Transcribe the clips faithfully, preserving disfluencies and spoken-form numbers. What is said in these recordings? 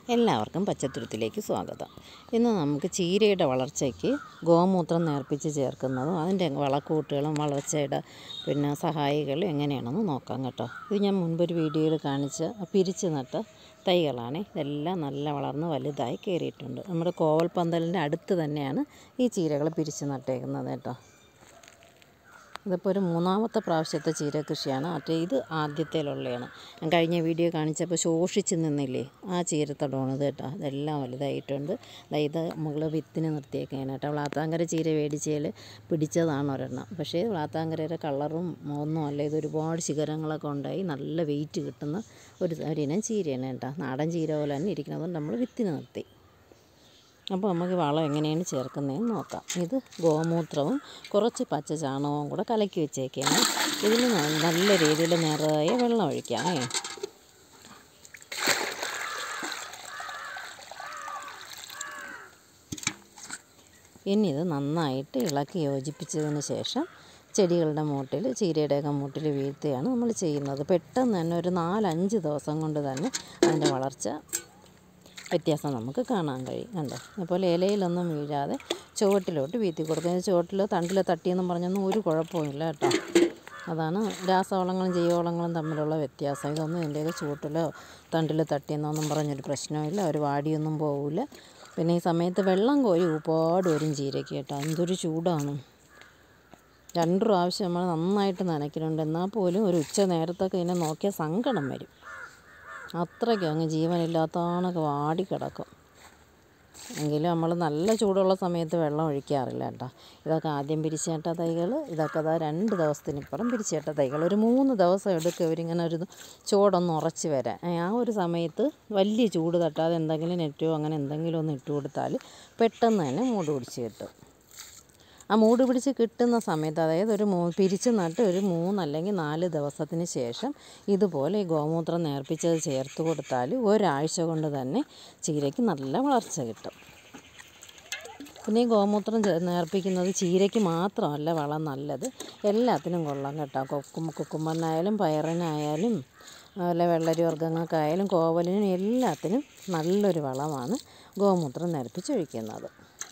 എല്ലാവർക്കും പച്ചത്തുരുത്തിലേക്ക് സ്വാഗതം. ഇന്ന് നമുക്ക് ചീരയുടെ വളർച്ചയ്ക്ക് ഗോമൂത്രം നേർപ്പിച്ച് ചേർക്കുന്നതും അതിൻ്റെ വളക്കൂട്ടുകളും വളർച്ചയുടെ പിന്നെ സഹായികളും എങ്ങനെയാണെന്ന് നോക്കാം കേട്ടോ. ഇത് ഞാൻ മുൻപൊരു വീഡിയോയിൽ കാണിച്ച് പിരിച്ച് നട്ട തൈകളാണ്. ഇതെല്ലാം നല്ല വളർന്ന് വലുതായി കയറിയിട്ടുണ്ട്. നമ്മുടെ കോവൽ പന്തലിൻ്റെ അടുത്ത് തന്നെയാണ് ഈ ചീരകൾ പിരിച്ച് നട്ടേക്കുന്നത് കേട്ടോ. ഇതിപ്പോൾ ഒരു മൂന്നാമത്തെ പ്രാവശ്യത്തെ ചീര കൃഷിയാണ്. മറ്റേ ഇത് ആദ്യത്തേലുള്ളതാണ്. ഞാൻ കഴിഞ്ഞ വീഡിയോ കാണിച്ചപ്പോൾ ശോഷിച്ച് നിന്നില്ലേ, ആ ചീരത്തടമാണിത് കേട്ടോ. ഇതെല്ലാം വലുതായിട്ടുണ്ട്. ഇത് മുകൾ വിത്തിന് നിർത്തിയേക്കാണ് കേട്ടോ. വ്ളാത്താങ്കര ചീര മേടിച്ചതിൽ പിടിച്ചതാണ് ഒരെണ്ണം. പക്ഷേ വ്ളാത്താങ്കരയുടെ കളറും ഒന്നും അല്ല, ഇത് ഒരുപാട് ശിഖരങ്ങളൊക്കെ ഉണ്ടായി നല്ല വെയിറ്റ് കിട്ടുന്ന ഒരു ഒരിനം ചീരയാണ് കേട്ടോ. നാടൻ ചീര പോലെ തന്നെ ഇരിക്കുന്നതുകൊണ്ട് നമ്മൾ വിത്തിന് നിർത്തി. അപ്പോൾ നമുക്ക് വളം എങ്ങനെയാണ് ചേർക്കുന്നതെന്ന് നോക്കാം. ഇത് ഗോമൂത്രവും കുറച്ച് പച്ച ചാണകവും കൂടെ കലക്കി വെച്ചേക്കാണ്. ഇതിൽ നല്ല രീതിയിൽ നിറയെ വെള്ളം ഒഴിക്കാം. ഇനി ഇത് നന്നായിട്ട് ഇളക്കി യോജിപ്പിച്ചതിന് ശേഷം ചെടികളുടെ മൂട്ടിൽ ചീരയുടെയൊക്കെ മൂട്ടിൽ വീഴ്ത്തുകയാണ് നമ്മൾ ചെയ്യുന്നത്. പെട്ടെന്ന് തന്നെ ഒരു നാലഞ്ച് ദിവസം കൊണ്ട് തന്നെ അതിൻ്റെ വളർച്ച വ്യത്യാസം നമുക്ക് കാണാൻ കഴിയും. കണ്ടോ, അതുപോലെ ഇലയിലൊന്നും വീഴാതെ ചുവട്ടിലോട്ട് വീഴ്ത്തി കൊടുക്കുന്നത്. ചുവട്ടിൽ തണ്ടിൽ തട്ടിയെന്നും പറഞ്ഞൊന്നും ഒരു കുഴപ്പമില്ല കേട്ടോ. അതാണ് രാസവളങ്ങളും ജൈവവളങ്ങളും തമ്മിലുള്ള വ്യത്യാസം. ഇതൊന്നും ഇതിൻ്റെയൊക്കെ ചുവട്ടിലോ തണ്ടിൽ തട്ടിയെന്നൊന്നും പറഞ്ഞൊരു പ്രശ്നമില്ല. ഒരു വാടിയൊന്നും പോവില്ല. പിന്നെ ഈ സമയത്ത് വെള്ളം കോരി ഒരുപാട് വരും ചീരയ്ക്ക് കേട്ടോ. എന്തൊരു ചൂടാണ്. രണ്ട് പ്രാവശ്യം നമ്മൾ നന്നായിട്ട് നനയ്ക്കുന്നുണ്ട്. എന്നാൽ പോലും ഒരു ഉച്ച നേരത്തൊക്കെ ഇതിനെ നോക്കിയാൽ സങ്കടം വരും. അത്രയ്ക്ക് അങ്ങ് ജീവനില്ലാത്തവണൊക്കെ വാടിക്കിടക്കും. എങ്കിലും നമ്മൾ നല്ല ചൂടുള്ള സമയത്ത് വെള്ളം ഒഴിക്കാറില്ല കേട്ടോ. ഇതൊക്കെ ആദ്യം പിരിച്ചേട്ട തൈകൾ. ഇതൊക്കെ അതാ രണ്ട് ദിവസത്തിനിപ്പുറം പിരിച്ചേട്ട തൈകൾ. ഒരു മൂന്ന് ദിവസം എടുക്കും ഇവരിങ്ങനെ ഒരു ചൂടൊന്ന് ഉറച്ച് വരാൻ. ആ ഒരു സമയത്ത് വലിയ ചൂട് തട്ടാതെ എന്തെങ്കിലും നെറ്റോ അങ്ങനെ എന്തെങ്കിലും ഒന്ന് ഇട്ട് കൊടുത്താൽ പെട്ടെന്ന് തന്നെ മൂട് പിടിച്ച് കിട്ടും. ആ മൂട് പിടിച്ച് കിട്ടുന്ന സമയത്ത്, അതായത് ഒരു മൂ പിരിച്ച് നട്ട് ഒരു മൂന്ന് അല്ലെങ്കിൽ നാല് ദിവസത്തിന് ശേഷം ഇതുപോലെ ഈ ഗോമൂത്രം നേർപ്പിച്ചത് ചേർത്ത് കൊടുത്താൽ ഒരാഴ്ച കൊണ്ട് തന്നെ ചീരയ്ക്ക് നല്ല വളർച്ച കിട്ടും. പിന്നെ ഈ ഗോമൂത്രം നേർപ്പിക്കുന്നത് ചീരയ്ക്ക് മാത്രമല്ല വളം നല്ലത്, എല്ലാത്തിനും കൊള്ളാം കേട്ടോ. കൊക്കും കുക്കുമ്പറിനായാലും പയറിനായാലും അല്ല വെള്ളരി വർഗ്ഗങ്ങൾക്കായാലും കോവലിനും എല്ലാത്തിനും നല്ലൊരു വളമാണ് ഗോമൂത്രം നേർപ്പിച്ചൊഴിക്കുന്നത്.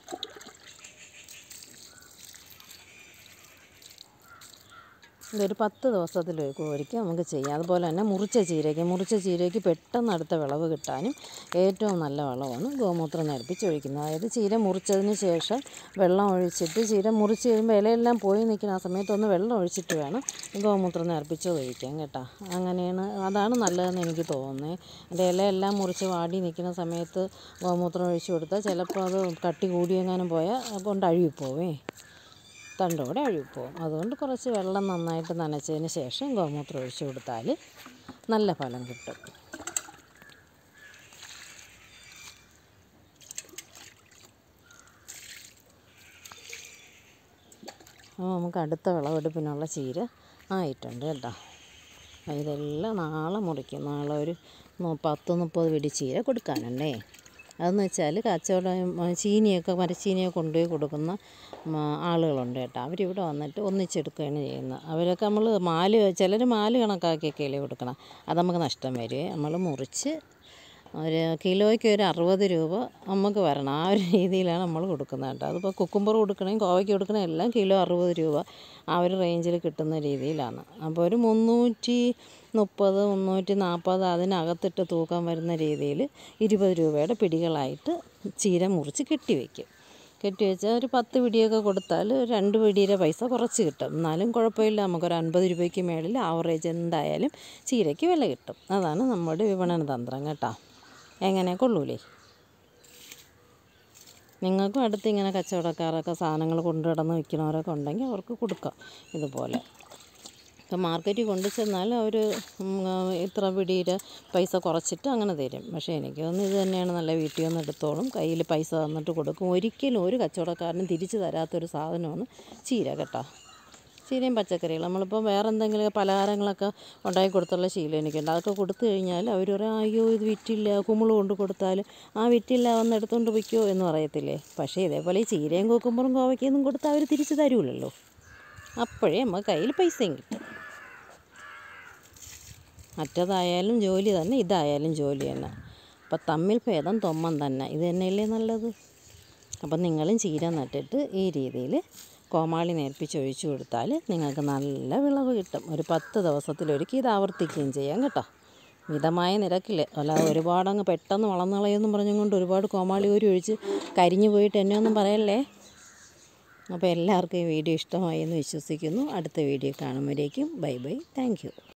ഇതൊരു പത്ത് ദിവസത്തിൽ ഒരിക്കൽ നമുക്ക് ചെയ്യാം. അതുപോലെ തന്നെ മുറിച്ച ചീരയ്ക്ക് മുറിച്ച ചീരയ്ക്ക് പെട്ടെന്ന് അടുത്ത വിളവ് കിട്ടാനും ഏറ്റവും നല്ല വളമാണ് ഗോമൂത്രം നേർപ്പിച്ചൊഴിക്കുന്നത്. അതായത് ചീര മുറിച്ചതിന് ശേഷം വെള്ളം ഒഴിച്ചിട്ട് ചീര മുറിച്ച് കഴിയുമ്പോൾ ഇലയെല്ലാം പോയി നിൽക്കുന്ന ആ സമയത്തൊന്ന് വെള്ളം ഒഴിച്ചിട്ട് വേണം ഗോമൂത്രം നേർപ്പിച്ചത് ഒഴിക്കാൻ കേട്ടോ. അങ്ങനെയാണ്, അതാണ് നല്ലതെന്ന് എനിക്ക് തോന്നുന്നത്. എൻ്റെ ഇലയെല്ലാം മുറിച്ച് വാടി നിൽക്കുന്ന സമയത്ത് ഗോമൂത്രം ഒഴിച്ചു കൊടുത്താൽ ചിലപ്പോൾ അത് കട്ടി കൂടിയെങ്ങാനും പോയാൽ കൊണ്ട് അഴുകിപ്പോവേ, തണ്ടോടെ അഴുകിപ്പോവും. അതുകൊണ്ട് കുറച്ച് വെള്ളം നന്നായിട്ട് നനച്ചതിന് ശേഷം ഗോമൂത്രം ഒഴിച്ചു കൊടുത്താൽ നല്ല ഫലം കിട്ടും. അപ്പോൾ നമുക്ക് അടുത്ത വിളവെടുപ്പിനുള്ള ചീര ആയിട്ടുണ്ട് കേട്ടോ. ഇതെല്ലാം നാളെ മുറിക്കും. നാളെ ഒരു പത്ത് മുപ്പത് പിടി ചീര കൊടുക്കാനുണ്ടേ. അതെന്ന് വെച്ചാൽ കച്ചവടം ചീനിയൊക്കെ മരച്ചീനിയൊക്കെ കൊണ്ടുപോയി കൊടുക്കുന്ന ആളുകളുണ്ട് കേട്ടോ. അവരിവിടെ വന്നിട്ട് ഒന്നിച്ചെടുക്കുകയാണ് ചെയ്യുന്നത്. അവരൊക്കെ നമ്മൾ മാല് ചിലർ മാല് കണക്കാക്കിയൊക്കെ ഇല കൊടുക്കണം. അത് നമുക്ക് നഷ്ടം വരുമേ. നമ്മൾ മുറിച്ച് ഒരു കിലോയ്ക്ക് ഒരു അറുപത് രൂപ നമുക്ക് വരണം. ആ ഒരു രീതിയിലാണ് നമ്മൾ കൊടുക്കുന്നത് കേട്ടോ. അതിപ്പോൾ കുക്കുംബർ കൊടുക്കണമെങ്കിൽ കോവയ്ക്ക് കൊടുക്കണേ എല്ലാം കിലോ അറുപത് രൂപ ആ ഒരു റേഞ്ചിൽ കിട്ടുന്ന രീതിയിലാണ്. അപ്പോൾ ഒരു മുന്നൂറ്റി മുപ്പത് മുന്നൂറ്റി നാൽപ്പത് അതിനകത്തിട്ട് തൂക്കം വരുന്ന രീതിയിൽ ഇരുപത് രൂപയുടെ പിടികളായിട്ട് ചീര മുറിച്ച് കെട്ടി വയ്ക്കും. കെട്ടി വെച്ചാൽ ഒരു പത്ത് പിടിയൊക്കെ കൊടുത്താൽ രണ്ട് പിടിയുടെ പൈസ കുറച്ച് കിട്ടും. എന്നാലും കുഴപ്പമില്ല, നമുക്കൊരു അൻപത് രൂപയ്ക്ക് മേളിൽ ആവറേജ് എന്തായാലും ചീരയ്ക്ക് വില കിട്ടും. അതാണ് നമ്മുടെ വിപണന തന്ത്രം കേട്ടോ. എങ്ങനെ കൊള്ളൂലേ? നിങ്ങൾക്കും അടുത്ത് ഇങ്ങനെ കച്ചവടക്കാരൊക്കെ സാധനങ്ങൾ കൊണ്ടു കിടന്ന് വിൽക്കുന്നവരൊക്കെ ഉണ്ടെങ്കിൽ അവർക്ക് കൊടുക്കാം ഇതുപോലെ. ഇപ്പം മാർക്കറ്റിൽ കൊണ്ടു ചെന്നാൽ അവർ ഇത്ര പിടിയുടെ പൈസ കുറച്ചിട്ട് അങ്ങനെ തരും. പക്ഷേ എനിക്ക് തോന്നുന്നു ഇത് തന്നെയാണ് നല്ല. വീട്ടിൽ നിന്ന് എടുത്തോളും, കയ്യിൽ പൈസ തന്നിട്ട് കൊടുക്കും. ഒരിക്കലും ഒരു കച്ചവടക്കാരനും തിരിച്ച് തരാത്തൊരു സാധനമാണ് ചീര കേട്ടോ. ചീരയും പച്ചക്കറികളും നമ്മളിപ്പോൾ വേറെ എന്തെങ്കിലും പലഹാരങ്ങളൊക്കെ ഉണ്ടാക്കി കൊടുത്തുള്ള ശീലം എനിക്കുണ്ട്. അതൊക്കെ കൊടുത്തു കഴിഞ്ഞാൽ അവർ പറയാം, അയ്യോ ഇത് വിറ്റില്ല, കുമ്പിൾ കൊണ്ട് കൊടുത്താൽ ആ വിറ്റില്ല വന്ന് എടുത്തുകൊണ്ട് വയ്ക്കുമോ എന്ന് പറയത്തില്ലേ. പക്ഷേ ഇതേപോലെ ഈ ചീരയും കുക്കുമ്പറും കോവയ്ക്കൊന്നും കൊടുത്താൽ അവർ തിരിച്ച് തരുമല്ലോ. അപ്പോഴേ നമുക്ക് കയ്യിൽ പൈസയും കിട്ടും. മറ്റേതായാലും ജോലി തന്നെ, ഇതായാലും ജോലി തന്നെ. അപ്പം തമ്മിൽ ഭേദം തൊമ്മൻ തന്നെ, ഇത് തന്നെയല്ലേ നല്ലത്. അപ്പം നിങ്ങളും ചീര നട്ടിട്ട് ഈ രീതിയിൽ കോമാളി നേർപ്പിച്ച് ഒഴിച്ചു കൊടുത്താൽ നിങ്ങൾക്ക് നല്ല വിളവ് കിട്ടും. ഒരു പത്ത് ദിവസത്തിലൊരിക്കൽ ഇത് ആവർത്തിക്കുകയും ചെയ്യാം കേട്ടോ, മിതമായ നിരക്കിൽ. അല്ലാതെ ഒരുപാടങ്ങ് പെട്ടെന്ന് വളർന്നു കളയുമെന്നും പറഞ്ഞും കൊണ്ട് ഒരുപാട് കോമാളി ഒരു ഒഴിച്ച് കരിഞ്ഞു പോയിട്ട് എന്നെ ഒന്നും പറയല്ലേ. അപ്പോൾ എല്ലാവർക്കും ഈ വീഡിയോ ഇഷ്ടമായി എന്ന് വിശ്വസിക്കുന്നു. അടുത്ത വീഡിയോ കാണുമ്പോഴേക്കും ബൈ ബൈ, താങ്ക് യു.